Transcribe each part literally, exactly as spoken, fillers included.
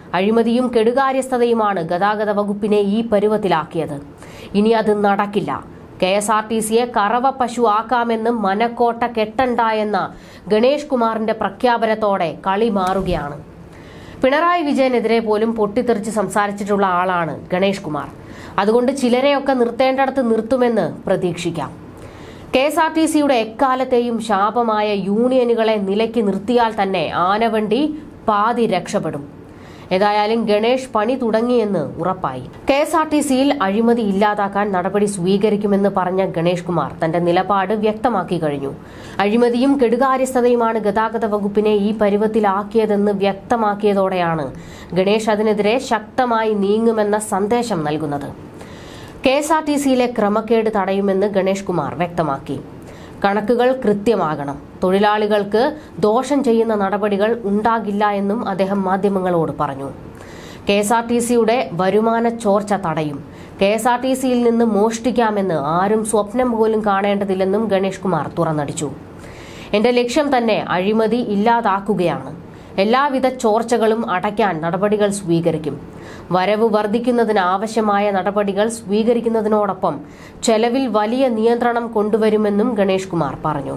അഴിമതിയും കെടുകാര്യസ്ഥതയുമാണ് ഗതാഗത വകുപ്പിനെ ഈ പരുവത്തിലാക്കിയത്. ഇനി അത് നടക്കില്ല. കെ എസ് ആർ ടി സിയെ കറവ പശു ആക്കാമെന്നും മനക്കോട്ട കെട്ടണ്ട എന്ന ഗണേഷ് കുമാറിന്റെ പ്രഖ്യാപനത്തോടെ കളി മാറുകയാണ്. പിണറായി വിജയനെതിരെ പോലും പൊട്ടിത്തെറിച്ച് സംസാരിച്ചിട്ടുള്ള ആളാണ് ഗണേഷ് കുമാർ. അതുകൊണ്ട് ചിലരെയൊക്കെ നിർത്തേണ്ടടുത്ത് നിർത്തുമെന്ന് പ്രതീക്ഷിക്കാം. കെ എസ് ആർ ടി സിയുടെ എക്കാലത്തെയും ശാപമായ യൂണിയനുകളെ നിലയ്ക്ക് നിർത്തിയാൽ തന്നെ ആനവണ്ടി പാതി രക്ഷപ്പെടും. ഏതായാലും ഗണേഷ് പണി തുടങ്ങിയെന്ന് ഉറപ്പായി. കെ എസ് ആർ ടി സിയിൽ അഴിമതി ഇല്ലാതാക്കാൻ നടപടി സ്വീകരിക്കുമെന്ന് പറഞ്ഞ ഗണേഷ് കുമാർ തന്റെ നിലപാട് വ്യക്തമാക്കി കഴിഞ്ഞു. അഴിമതിയും കെടുകാര്യസ്ഥതയുമാണ് ഗതാഗത വകുപ്പിനെ ഈ പരുവത്തിലാക്കിയതെന്ന് വ്യക്തമാക്കിയതോടെയാണ് ഗണേഷ് അതിനെതിരെ ശക്തമായി നീങ്ങുമെന്ന സന്ദേശം നൽകുന്നത്. കെ എസ് ആർ ടി സിയിലെ ക്രമക്കേട് തടയുമെന്ന് ഗണേഷ് കുമാർ വ്യക്തമാക്കി. കണക്കുകൾ കൃത്യമാകണം, തൊഴിലാളികൾക്ക് ദോഷം ചെയ്യുന്ന നടപടികൾ ഉണ്ടാകില്ല എന്നും അദ്ദേഹം മാധ്യമങ്ങളോട് പറഞ്ഞു. കെ എസ് ആർ ടി സിയുടെ വരുമാന ചോർച്ച തടയും. കെ എസ് ആർ ടി സിയിൽ നിന്ന് മോഷ്ടിക്കാമെന്ന് ആരും സ്വപ്നം പോലും കാണേണ്ടതില്ലെന്നും ഗണേഷ് കുമാർ തുറന്നടിച്ചു. എന്റെ ലക്ഷ്യം തന്നെ അഴിമതി ഇല്ലാതാക്കുകയാണ്. എല്ലാവിധ ചോർച്ചകളും അടയ്ക്കാൻ നടപടികൾ സ്വീകരിക്കും. വരവ് വർദ്ധിക്കുന്നതിന് ആവശ്യമായ നടപടികൾ സ്വീകരിക്കുന്നതിനോടൊപ്പം ചെലവിൽ വലിയ നിയന്ത്രണം കൊണ്ടുവരുമെന്നും ഗണേഷ് കുമാർ പറഞ്ഞു.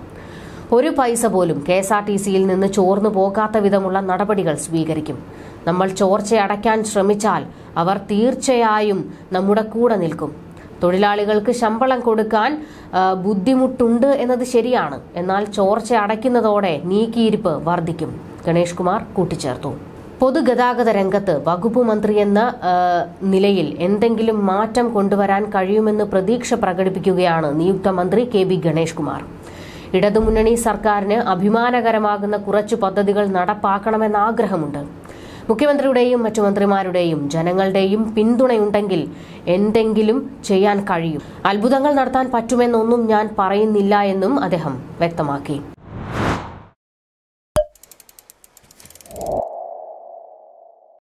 ഒരു പൈസ പോലും കെ എസ് ആർ ടി സിയിൽ നിന്ന് ചോർന്നു പോകാത്ത വിധമുള്ള നടപടികൾ സ്വീകരിക്കും. നമ്മൾ ചോർച്ച അടയ്ക്കാൻ ശ്രമിച്ചാൽ അവർ തീർച്ചയായും നമ്മുടെ കൂടെ നിൽക്കും. തൊഴിലാളികൾക്ക് ശമ്പളം കൊടുക്കാൻ ബുദ്ധിമുട്ടുണ്ട് എന്നത് ശരിയാണ്. എന്നാൽ ചോർച്ച അടയ്ക്കുന്നതോടെ നീക്കിയിരിപ്പ് വർദ്ധിക്കും, ഗണേഷ് കുമാർ കൂട്ടിച്ചേർത്തു. പൊതുഗതാഗത രംഗത്ത് വകുപ്പ് മന്ത്രി എന്ന നിലയിൽ എന്തെങ്കിലും മാറ്റം കൊണ്ടുവരാൻ കഴിയുമെന്ന് പ്രതീക്ഷ പ്രകടിപ്പിക്കുകയാണ് നിയുക്ത മന്ത്രി കെ ബി ഗണേഷ് കുമാർ. ഇടതുമുന്നണി സർക്കാരിന് അഭിമാനകരമാകുന്ന കുറച്ചു പദ്ധതികൾ നടപ്പാക്കണമെന്ന ആഗ്രഹമുണ്ട്. മുഖ്യമന്ത്രിയുടെയും മറ്റു മന്ത്രിമാരുടെയും ജനങ്ങളുടെയും പിന്തുണയുണ്ടെങ്കിൽ എന്തെങ്കിലും ചെയ്യാൻ കഴിയും. അത്ഭുതങ്ങൾ നടത്താൻ പറ്റുമെന്നൊന്നും ഞാൻ പറയുന്നില്ല എന്നും അദ്ദേഹം വ്യക്തമാക്കി.